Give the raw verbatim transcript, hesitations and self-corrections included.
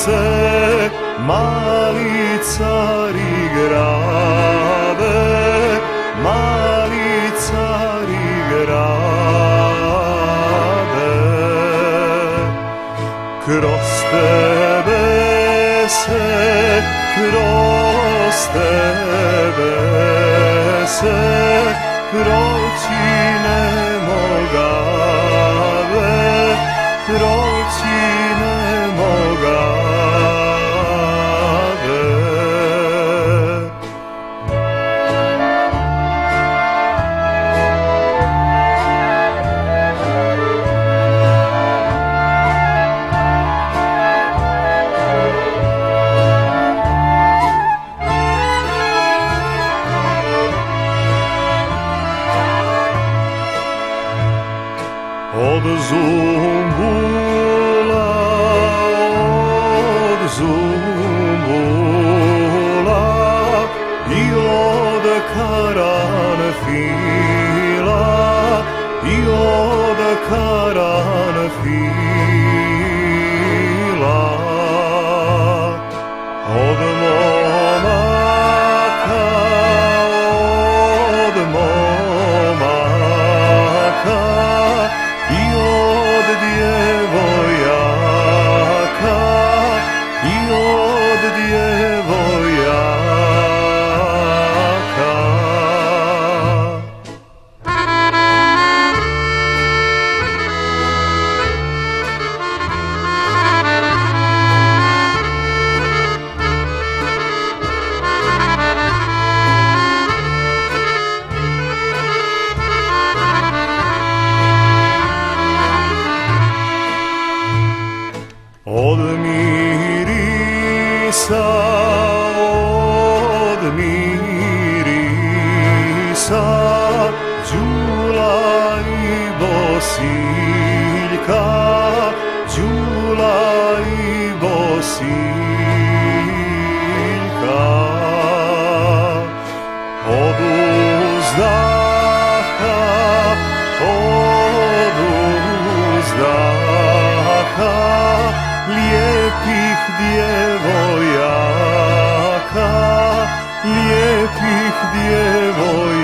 mali cari grade, mali cari grade. Kroz tebe se, kroz tebe se proći ne mogave, proći ne mogave. Od Zumbula, od Zumbula i od Karanfila, i od Karanfila. Od momaka, od momaka i od djevojaka, i od djevojaka. Od mirisa, od mirisa, Đula i Bosiljka, Đula i Bosiljka. Od uzdaha, od uzdaha, lijepih djevojaka, lijepih djevojaka.